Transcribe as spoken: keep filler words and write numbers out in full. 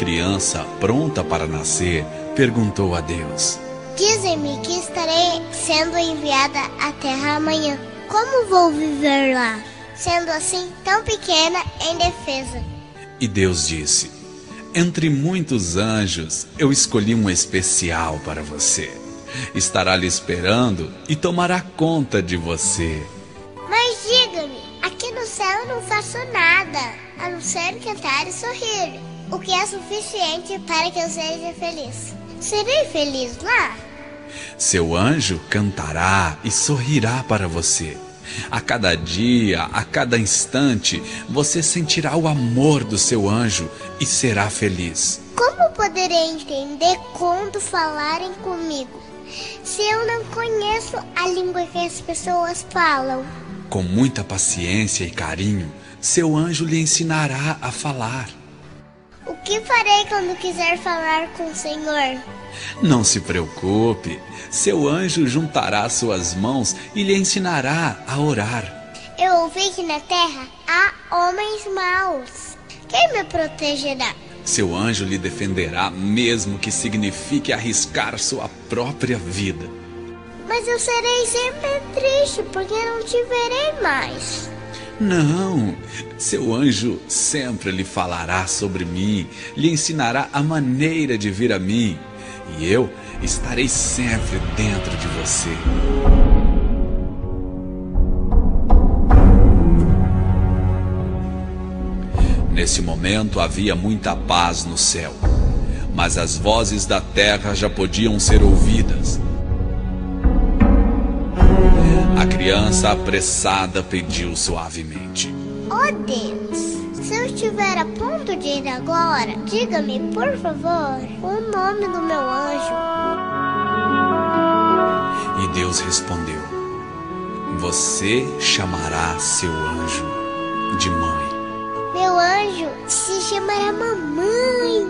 criança, pronta para nascer, perguntou a Deus: Dizem-me que estarei sendo enviada à terra amanhã. Como vou viver lá, sendo assim tão pequena e indefesa? E Deus disse: entre muitos anjos, eu escolhi um especial para você. Estará lhe esperando e tomará conta de você. Mas diga-me, aqui no céu eu não faço nada, a não ser cantar e sorrir, o que é suficiente para que eu seja feliz. Serei feliz lá? Seu anjo cantará e sorrirá para você. A cada dia, a cada instante, você sentirá o amor do seu anjo e será feliz. Como poderei entender quando falarem comigo, se eu não conheço a língua que as pessoas falam? Com muita paciência e carinho, seu anjo lhe ensinará a falar. O que farei quando quiser falar com o Senhor? Não se preocupe, seu anjo juntará suas mãos e lhe ensinará a orar. Eu ouvi que na terra há homens maus. Quem me protegerá? Seu anjo lhe defenderá, mesmo que signifique arriscar sua própria vida. Mas eu serei sempre triste, porque não te verei mais. Não, seu anjo sempre lhe falará sobre mim, lhe ensinará a maneira de vir a mim, e eu estarei sempre dentro de você. Nesse momento havia muita paz no céu, mas as vozes da terra já podiam ser ouvidas. A criança apressada pediu suavemente: Oh Deus, se eu estiver a ponto de ir agora, diga-me, por favor, o nome do meu anjo. E Deus respondeu: você chamará seu anjo de mãe. Meu anjo se chamará mamãe.